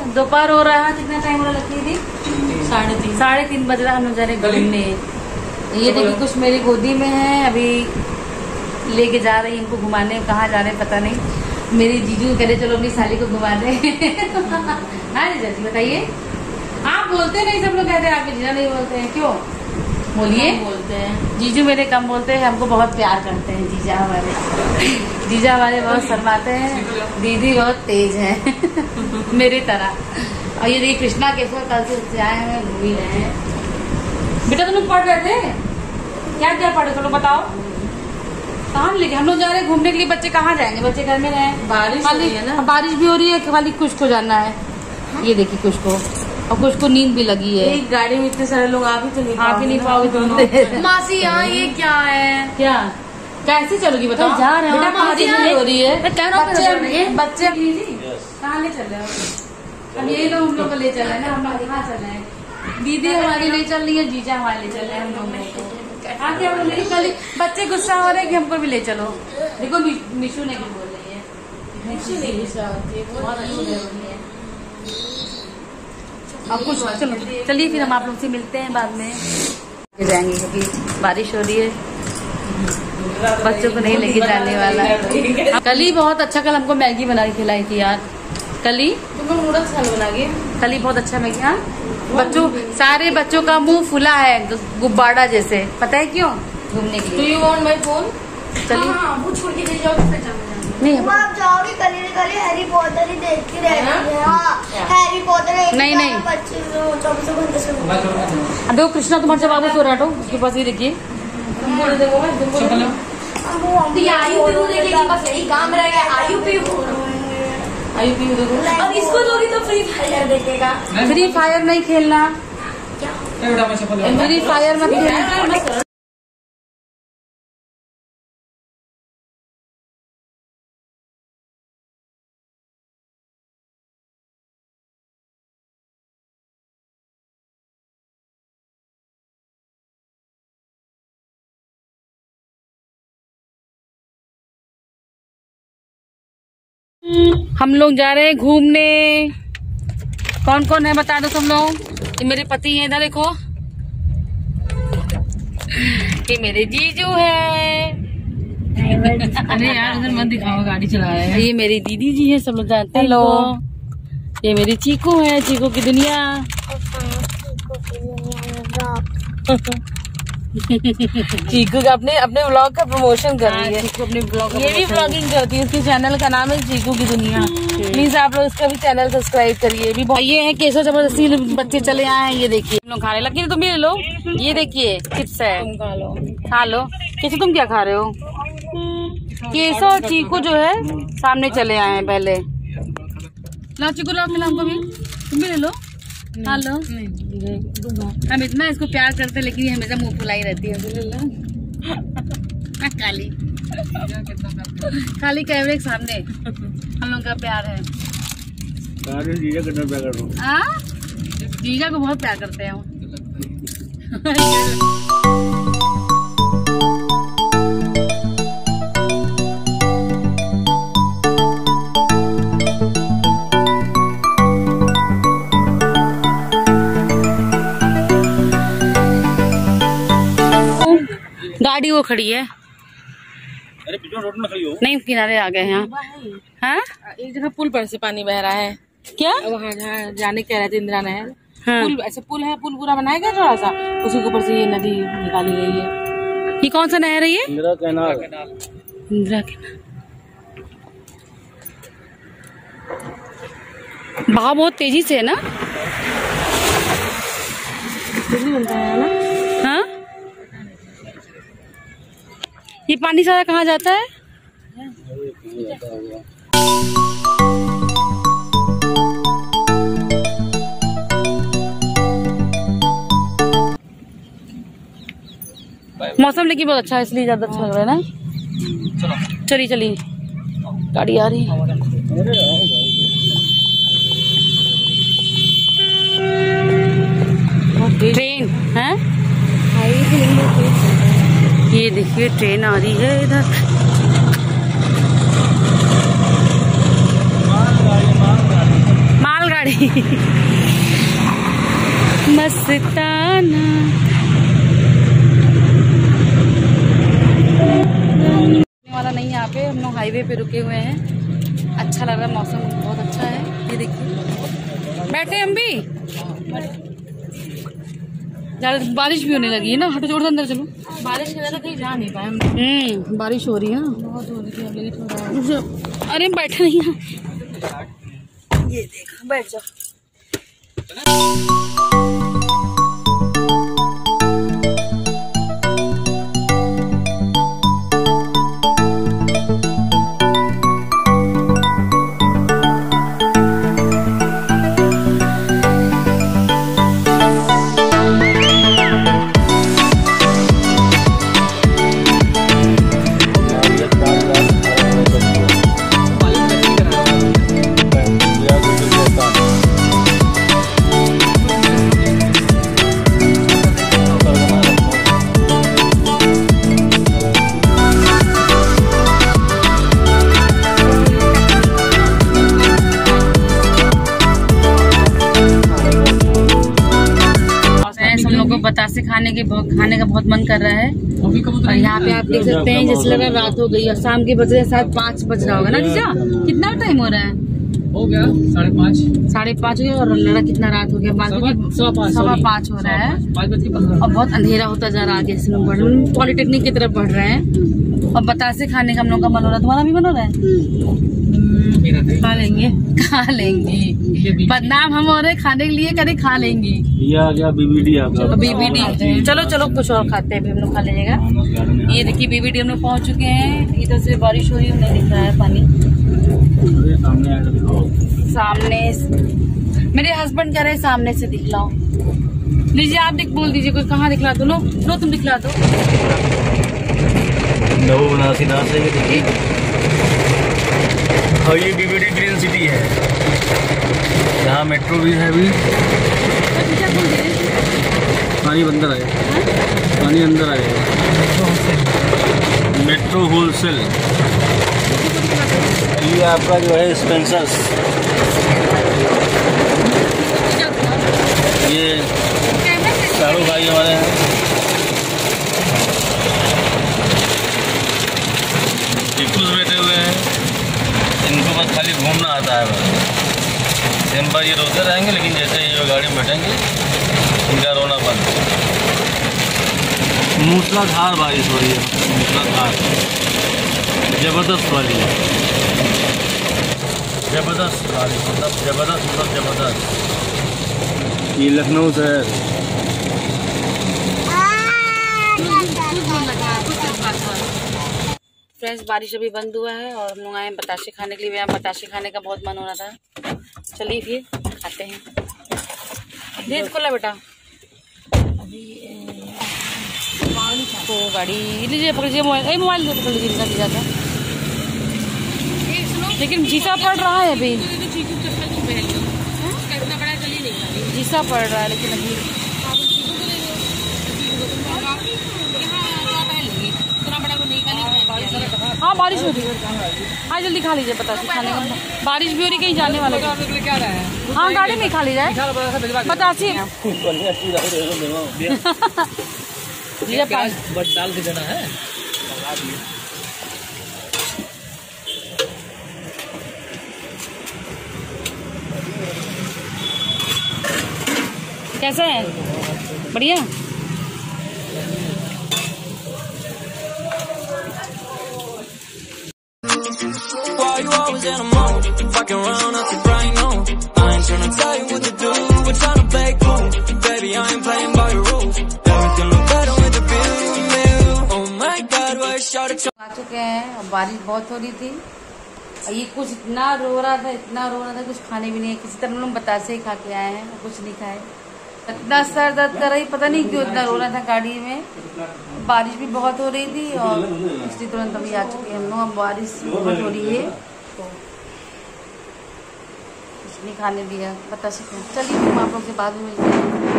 दोपहर हो रहा है। कितना टाइम हो रहा लगती थी? 3:30 बज रहा। हम लोग जा रहे घूमने। ये देखिए कुछ मेरी गोदी में है, अभी लेके जा रही इनको घुमाने। कहाँ जा रहे हैं पता नहीं। मेरी जीजू कह रहे चलो अपनी साली को घुमा दे। हाँ जीजा जी बताइए। आप बोलते नहीं, सब लोग कहते हैं आपके जीजा नहीं बोलते हैं, क्यों? बोलिए। बोलते हैं जीजू मेरे कम बोलते हैं, हमको बहुत प्यार करते हैं जीजा हमारे। जीजा हमारे बहुत शर्माते हैं, दीदी बहुत तेज है मेरी तरह। और ये देखिए कृष्णा केशवर कल से आए हैं, घूम ही रहे हैं। बेटा तुम लोग पढ़ रहे थे क्या? क्या पढ़े चलो बताओ। कहाँ लेके हम लोग जा रहे हैं घूमने के लिए? बच्चे कहाँ जाएंगे? बच्चे घर में रहे। बारिश हो रही है ना, बारिश भी हो रही है। खाली कुछ को जाना है। ये देखिए कुछ को, और कुछ को नींद भी लगी है। एक गाड़ी में इतने सारे लोग आप ही नहीं पाओगे दोनों। मासी यहाँ ये क्या है? क्या कैसे चलोगी बताओ? जा रहे हैं, बारिश हो रही है। बच्चे कहाँ ले चल रहे हो? अब यही लोग हम लोग को ले चल रहे हैं ना। हम लोग कहाँ चल रहे हैं? दीदी हमारी ले चल रही है, जीजा हमारे ले चल रहे हैं। हम लोग आगे हम लोग कल बच्चे गुस्सा हो रहे हैं कि हमको भी ले चलो। देखो मिशू ने भी बोल रही है। मिशू नहीं गुस्सा होती है, बहुत अच्छी है। अब कुछ चलो चलिए फिर हम आप लोग से मिलते हैं बाद में। जाएंगे क्योंकि बारिश हो रही है, बच्चों को नहीं लेके जाने वाला। कल ही बहुत अच्छा, कल हमको मैगी बना के खिलाई थी यार। कल ही तुम नूडल्स बना के, कल ही बहुत अच्छा मैगी। हाँ बच्चों, सारे बच्चों का मुंह फुला है गुब्बारा जैसे, पता है क्यों? घूमने के लिए। Do you want my phone? चलिए वो छोड़ के ले जाओ। नहीं आप जाओगे कल हैरी पॉटर ही देखती रहती है। हैरी पॉटर नहीं देखो कृष्णा तुम्हारे जब बाबू सो रहा हो उसके पास ही देखिए। बस यही काम रह गया। आयु अब इसको दोगी तो फ्री फायर देखेगा। फ्री फायर नहीं खेलना, फ्री फायर मत खेलना। हम लोग जा रहे हैं घूमने। कौन कौन है बता दो तुम लोग। ये मेरे पति हैं, इधर देखो। ये मेरे जीजू है। अरे यार उधर मत दिखाओ, गाड़ी चला रहे हैं। ये मेरी दीदी जी है, सब लोग जानते हैं। हेलो। ये मेरी चीकू है, चीकू की दुनिया। चीकू का अपने व्लॉग का प्रमोशन कर रही है। चीकू अपने व्लॉग, ये भी व्लॉगिंग करती है। उसके चैनल का नाम है चीकू की दुनिया। प्लीज आप लोग इसका भी चैनल सब्सक्राइब करिए। भी ये है केसो जबरदस्ती बच्चे चले आए हैं। ये देखिए हम लोग खाने लगे, तुम भी ले लो। ये देखिए किट्स है, खा लो। कैसे तुम क्या खा रहे हो? केसो और चीकू जो है सामने चले आए हैं पहले। लो चीकू लो, मिला हमको भी, तुम भी ले लो। हेलो। हम इतना इसको प्यार करते लेकिन ये हमेशा मुंह फुलाई रहती है। खाली खाली कैमरे के सामने हम लोग का प्यार है। जीजा कितना प्यार कर रहा हूँ? जीजा को बहुत प्यार करते हैं हम। गाड़ी वो खड़ी है। अरे रोड में खड़ी हो? नहीं किनारे आ गए हैं। हाँ एक जगह पुल पर से पानी बह रहा है। क्या वहाँ जहाँ जाने कह रहे थे इंदिरा नहर। हाँ। पुल ऐसे पुल है, पुल पूरा बनाया गया थोड़ा सा, उसी के ऊपर से ये नदी निकाली गई है। ये कौन सा नहर है? ये इंदिरा कैनाल। इंदिरा कैनाल। बहाव बहुत तेजी से है ना। हाँ ये पानी सारा कहाँ जाता है? मौसम लेकिन बहुत अच्छा है, इसलिए ज्यादा अच्छा लग रहा है ना। चलिए चलिए गाड़ी आ रही है। ट्रेन है, ये देखिए ट्रेन आ रही है इधर। मालगाड़ी मस्ताना। वाला नहीं, यहाँ पे हम लोग हाईवे पे रुके हुए हैं। अच्छा लग रहा है, मौसम बहुत अच्छा है। ये देखिए बैठे हम भी। बारिश भी होने लगी है ना। हटो जोर से अंदर चलो। बारिश की वजह से कहीं जा नहीं पाए हम। बारिश हो रही है ना, बहुत हो रही है, लेट हो रहा है। अरे बैठे नहीं है। ये देखो, बैठ जाओ। बतासे खाने का बहुत मन कर रहा है। और यहाँ पे आप देख सकते हैं जैसे लग रहा है रात हो गई और शाम के बज रहे शायद 5 बज रहा होगा ना जीजा। कितना टाइम हो रहा है? हो गया 5:30 हो गया। और लड़ा कितना रात हो गया, बाकी 5:15 हो रहा है। और बहुत अंधेरा होता जा रहा है। जैसे लोग पॉलिटेक्निक की तरफ बढ़ रहे हैं। और बतासे खाने का हम लोग का मन हो रहा है। तुम्हारा भी मन हो रहा है? खा लेंगे। बदनाम हम हो रहे खाने के लिए, कभी खा लेंगे। बीबीडी चलो कुछ और खाते हैं, हम लोग खा लीजिएगा। ये देखिए बीबीडी हम लोग पहुँच चुके हैं। इधर से बारिश हो रही है, नहीं दिख रहा है पानी सामने। मेरे हस्बैंड कह रहे हैं सामने से दिखलाओ। लीजिए आप बोल दीजिए कोई, कहाँ दिखला दो। लो तुम दिखला दो। और ये बीबीडी ग्रीन सिटी है, यहाँ मेट्रो भी है। अभी पानी अंदर आएगा, पानी अंदर आएगा। मेट्रो होलसेल, ये आपका जो है स्पेंसर्स। ये चारों भाई हमारे हैं। टिकुस बैठे हुए हैं, इनको बस खाली घूमना आता है। बस दिन भर ये रोते रहेंगे, लेकिन जैसे ये गाड़ी में बैठेंगे इनका रोना बंद। मूसलाधार बारिश हो रही है, मूसलाधार, जबरदस्त वाली, जबरदस्त बारिश, मतलब जबरदस्त। ये लखनऊ शहर। फ्रेंड्स बारिश अभी बंद हुआ है और हम लोग आए बताशे खाने के लिए। यहाँ बताशे खाने का बहुत मन हो रहा था। चलिए फिर खाते हैं। दे इसको ला बेटा। तो गाड़ी लीजिए, पकड़िए मोबाइल दे पकड़ लीजिए जाता। लेकिन जीसा पड़ रहा है अभी, जीसा पड़ रहा है लेकिन अभी। हाँ बारिश हो रही है। हाँ जल्दी खा लीजिए, बताशे खाने का बारिश भी हो रही, कहीं जाने वाला क्या है। हाँ गाड़ी में खा लीजिए बताशे। डाल के देना है। कैसा है? बढ़िया। Why you always in a mood? Fucking around up to bright noon. I ain't tryna tell you what to do. We're tryna play cool. Baby, I ain't playing by your rules. Everything look better with the view. Oh my God, what a shot at you. आ चुके हैं और बारिश बहुत हो रही थी। और ये कुछ इतना रो रहा था, कुछ खाने भी नहीं। किसी तरह हम बतासे ही खा के आए हैं, कुछ नहीं खाए। इतना सर दर्द कर रही, पता नहीं क्यों इतना रो रहा था गाड़ी में। बारिश भी बहुत हो रही थी और इसलिए तुरंत अभी आ चुके हैं हम लोग। अब बारिश बहुत हो रही है तो कुछ नहीं खाने दिया, बतासे। चलिए हम आप लोग से बाद में मिलते हैं।